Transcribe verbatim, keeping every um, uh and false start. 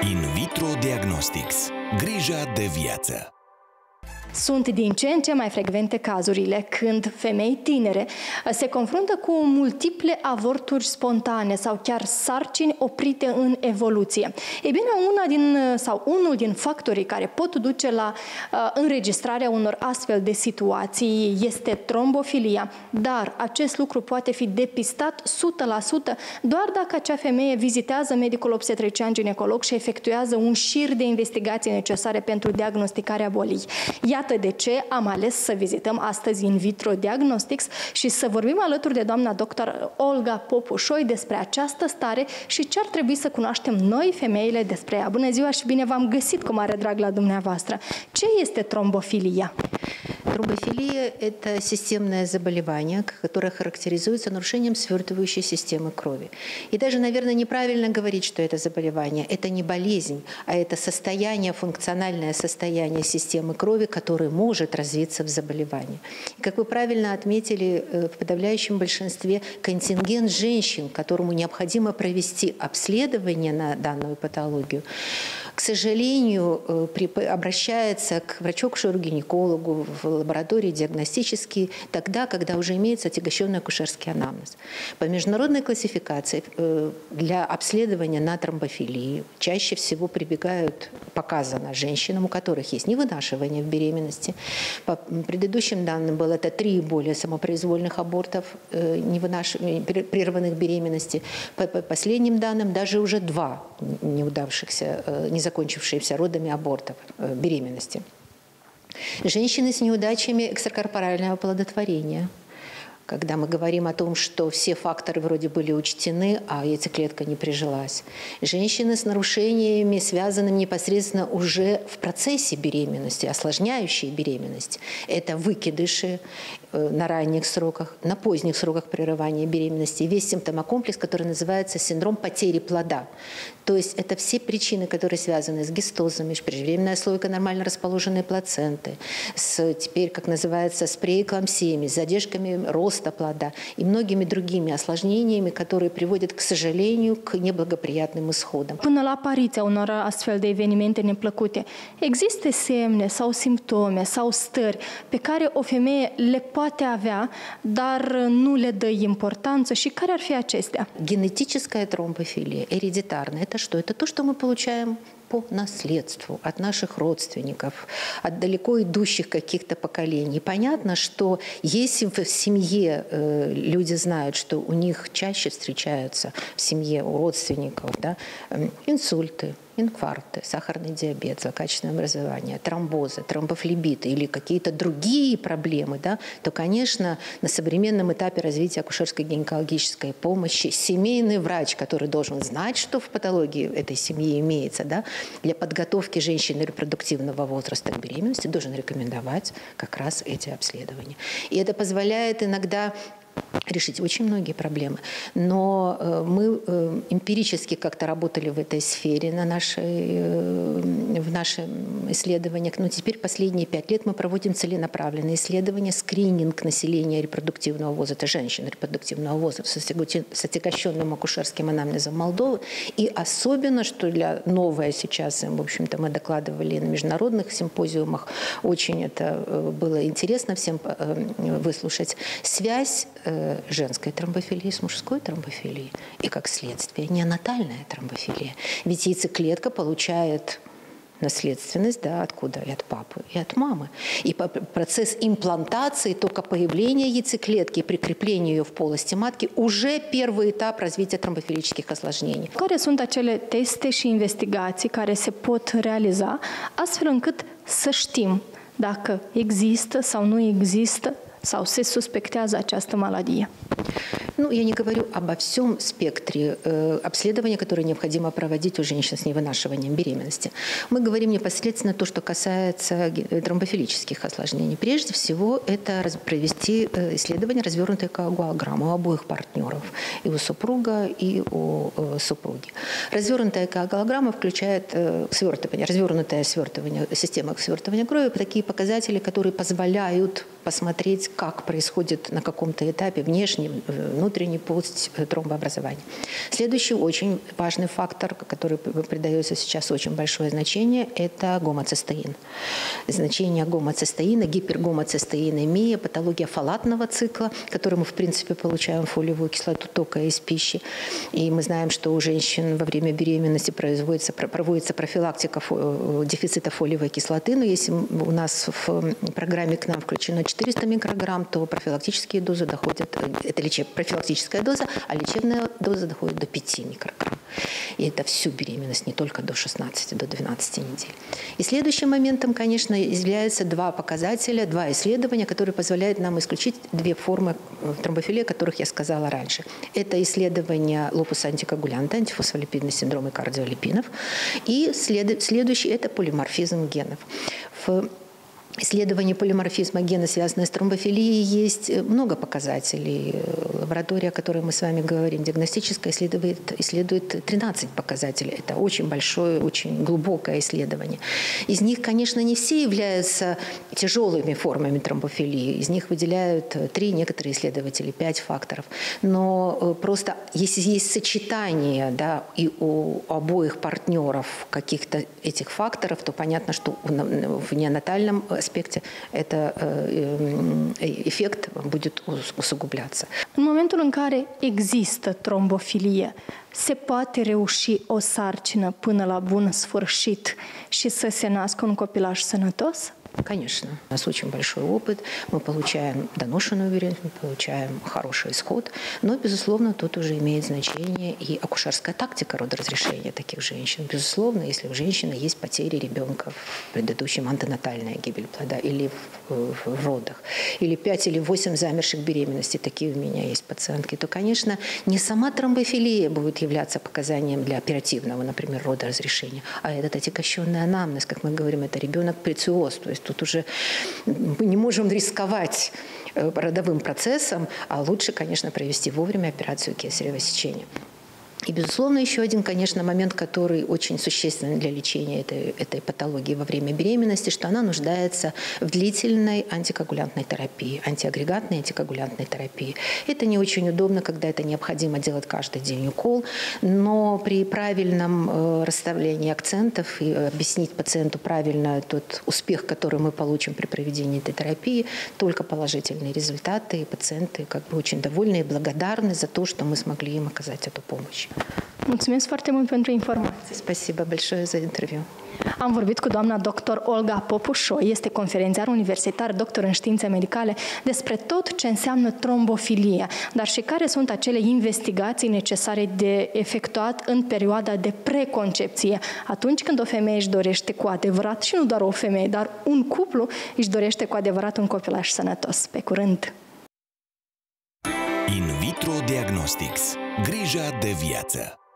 In vitro Diagnostics. Grija de viață. Sunt din ce în ce mai frecvente cazurile când femei tinere se confruntă cu multiple avorturi spontane sau chiar sarcini oprite în evoluție. Ei bine, una din, sau unul din factorii care pot duce la uh, înregistrarea unor astfel de situații este trombofilia, dar acest lucru poate fi depistat o sută la sută doar dacă acea femeie vizitează medicul obstetrician ginecolog și efectuează un șir de investigații necesare pentru diagnosticarea bolii. Iată de ce am ales să vizităm astăzi In Vitro Diagnostics și să vorbim alături de doamna doctor Olga Popușoi despre această stare și ce ar trebui să cunoaștem noi, femeile, despre ea. Bună ziua și bine v-am găsit cu mare drag la dumneavoastră. Ce este трomбофилия? Тромбофилия – это системное заболевание, которое характеризуется нарушением свертывающей системы крови. И даже, наверное, неправильно говорить, что это заболевание. Это не болезнь, а это состояние, функциональное состояние системы крови, которое может развиться в заболевании. И, как вы правильно отметили, в подавляющем большинстве контингент женщин, которому необходимо провести обследование на данную патологию, к сожалению, обращается к врачу-акушеру-гинекологу в лаборатории диагностически тогда, когда уже имеется отягощенный акушерский анамнез. По международной классификации для обследования на тромбофилии чаще всего прибегают, показано женщинам, у которых есть невынашивание в беременности. По предыдущим данным было это три и более самопроизвольных абортов, прерванных беременности. По последним данным даже уже два неудавшихся, не закончившиеся родами абортов беременности. Женщины с неудачами экстракорпорального оплодотворения. Когда мы говорим о том, что все факторы вроде были учтены, а яйцеклетка не прижилась. Женщины с нарушениями, связанными непосредственно уже в процессе беременности, осложняющие беременность. Это выкидыши на ранних сроках, на поздних сроках прерывания беременности. Весь симптомокомплекс, который называется синдром потери плода. То есть это все причины, которые связаны с гистозами, преждевременная слойка нормально расположенной плаценты, с теперь, как называется, с преэклампсиями, с задержками роста плода и многими другими осложнениями, которые приводят, к сожалению, к неблагоприятным исходам. Până la apariția unor astfel de evenimente neplăcute, există semne sau simptome sau stări pe care o femeie le poate avea, dar nu le dă importanță și care ar fi acestea? Генетическая тромбофилия, эридитарная, это что? Это то, что мы получаем по наследству от наших родственников, от далеко идущих каких-то поколений. Понятно, что если в семье э, люди знают, что у них чаще встречаются в семье у родственников, да, э, инсульты, инфаркты, сахарный диабет, злокачественное образование, тромбозы, тромбофлебиты или какие-то другие проблемы, да, то, конечно, на современном этапе развития акушерской гинекологической помощи семейный врач, который должен знать, что в патологии этой семьи имеется, да, для подготовки женщины репродуктивного возраста к беременности должен рекомендовать как раз эти обследования. И это позволяет иногда решить очень многие проблемы. Но э, мы э, эмпирически как-то работали в этой сфере на нашей, э, в наших исследованиях. Но теперь последние пять лет мы проводим целенаправленные исследования, скрининг населения репродуктивного возраста, женщин репродуктивного возраста с отягощенным акушерским анамнезом Молдовы. И особенно, что для новое сейчас, в общем-то, мы докладывали на международных симпозиумах, очень это было интересно всем выслушать, связь женской тромбофилии с мужской тромбофилией и, как следствие, неонатальная тромбофилия. Ведь яйцеклетка получает наследственность, да, откуда? И от папы, и от мамы. И процесс имплантации, только появления яйцеклетки и прикрепления ее в полости матки уже первый этап развития тромбофилических осложнений. Care sunt acele teste și investigații care se pot realiza astfel încât să știm dacă există sau nu există sau se suspectează această maladie? Ну, я не говорю обо всем спектре э, обследования, которые необходимо проводить у женщин с невынашиванием беременности. Мы говорим непосредственно то, что касается тромбофилических осложнений. Прежде всего, это раз, провести э, исследование развернутой коагулограммы у обоих партнеров, и у супруга, и у э, супруги. Развернутая коагулограмма включает э, свертывание, развернутое свертывание, система свертывания крови, такие показатели, которые позволяют посмотреть, как происходит на каком-то этапе внешнем, внутреннем, внутренний путь тромбообразования. Следующий очень важный фактор, который придается сейчас очень большое значение, это гомоцистеин. Значение гомоцистеина, гипергомоцистеинемия, патология фолатного цикла, который мы, в принципе, получаем фолиевую кислоту только из пищи. И мы знаем, что у женщин во время беременности производится, проводится профилактика дефицита фолиевой кислоты, но если у нас в программе к нам включено четыреста микрограмм, то профилактические дозы доходят, это лечеб, профилактическая доза, а лечебная доза доходит до пяти микрограмм. И это всю беременность, не только до шестнадцати, до двенадцати недель. И следующим моментом, конечно, являются два показателя, два исследования, которые позволяют нам исключить две формы тромбофилии, о которых я сказала раньше. Это исследование лупуса антикоагулянта, антифосфолипидный синдром и кардиолипинов. И след, следующий – это полиморфизм генов. В исследовании полиморфизма гена, связанного с тромбофилией, есть много показателей. Лаборатория, о которой мы с вами говорим, диагностическая, исследует, исследует тринадцать показателей. Это очень большое, очень глубокое исследование. Из них, конечно, не все являются тяжелыми формами тромбофилии. Из них выделяют три, некоторые исследователи, пять факторов. Но просто если есть сочетание, да, и у обоих партнеров каких-то этих факторов, то понятно, что в неонатальном аспecte, это efect будет усугубляться. În momentul în care există trombofilie, se poate reuși o sarcină până la bun sfârșit și să se nască un copilaș sănătos? Конечно. У нас очень большой опыт. Мы получаем доношенную беременность, мы получаем хороший исход. Но, безусловно, тут уже имеет значение и акушерская тактика родоразрешения таких женщин. Безусловно, если у женщины есть потери ребенка в предыдущем, антенатальная гибель плода или в, в, в родах, или пять или восемь замерших беременностей, такие у меня есть пациентки, то, конечно, не сама тромбофилия будет являться показанием для оперативного, например, родоразрешения, а этот отягощенный анамнез, как мы говорим, это ребенок прециоз, то есть тут уже мы не можем рисковать родовым процессом, а лучше, конечно, провести вовремя операцию кесарево сечения. И, безусловно, еще один, конечно, момент, который очень существенный для лечения этой, этой патологии во время беременности, что она нуждается в длительной антикоагулянтной терапии, антиагрегатной антикоагулянтной терапии. Это не очень удобно, когда это необходимо делать каждый день укол, но при правильном расставлении акцентов и объяснить пациенту правильно тот успех, который мы получим при проведении этой терапии, только положительные результаты, и пациенты как бы очень довольны и благодарны за то, что мы смогли им оказать эту помощь. Mulțumesc foarte mult pentru informații. Спасибо большое за интервью. Am vorbit cu doamna doctor Olga Popușoi, este conferențiar universitar, doctor în științe medicale, despre tot ce înseamnă trombofilia, dar și care sunt acele investigații necesare de efectuat în perioada de preconcepție, atunci când o femeie își dorește cu adevărat, și nu doar o femeie, dar un cuplu își dorește cu adevărat un copilaș sănătos. Pe curând! In vitro diagnostics. Grija de viață.